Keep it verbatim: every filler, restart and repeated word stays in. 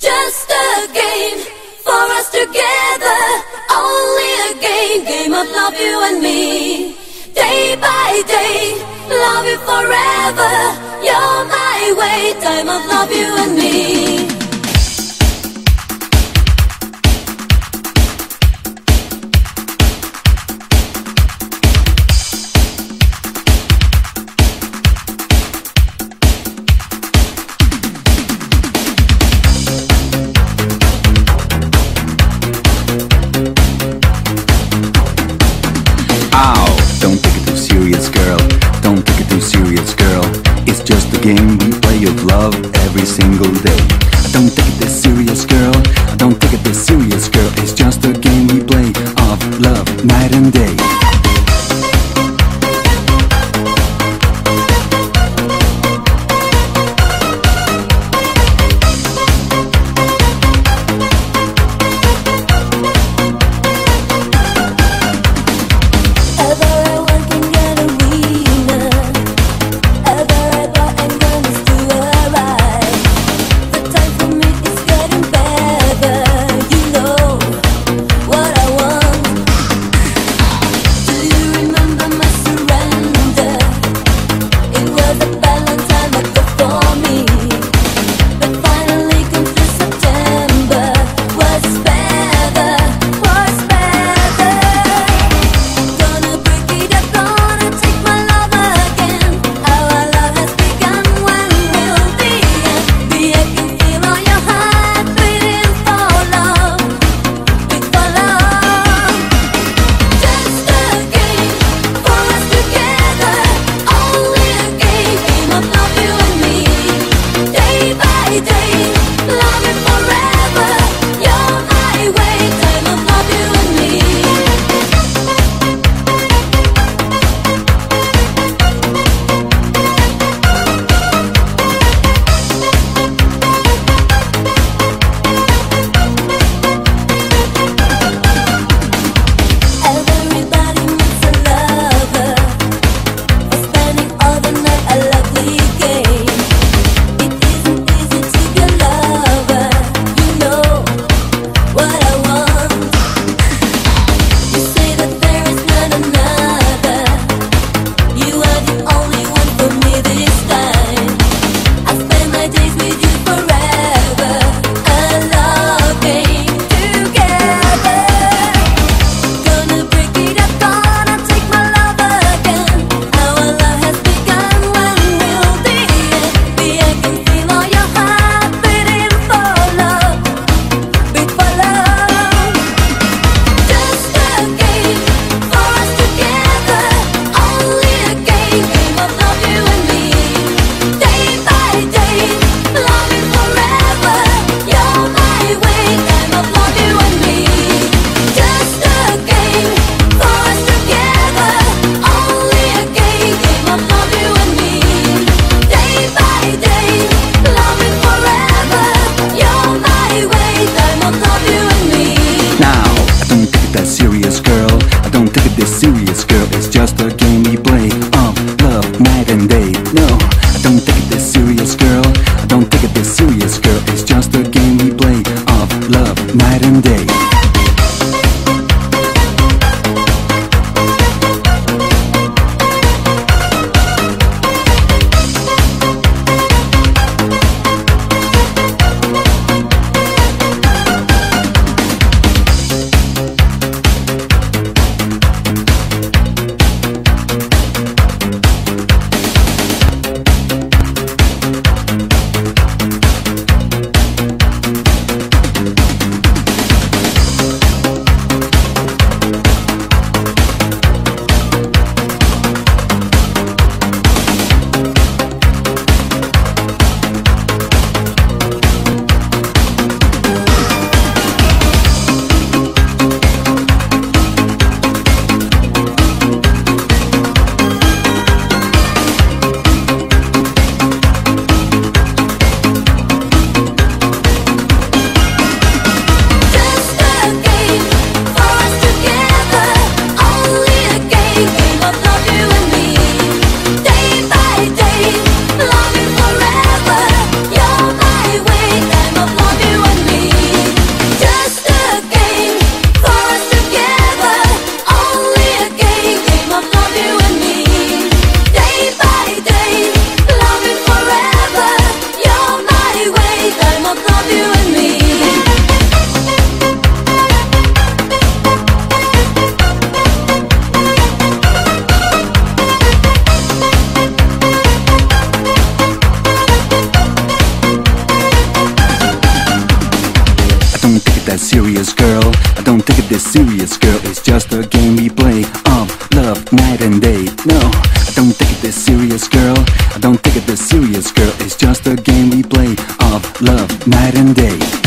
just a game for us together. Only a game, game of love, you and me. Day by day, love you forever. You're my way, time of love, you and me. Don't take it too serious, girl. Don't take it too serious, girl. It's just a game we play of love every single day. just a game we play of love night and day. No, I don't take it this serious, girl. I don't take it this serious, girl. It's just a game we play of love night and day.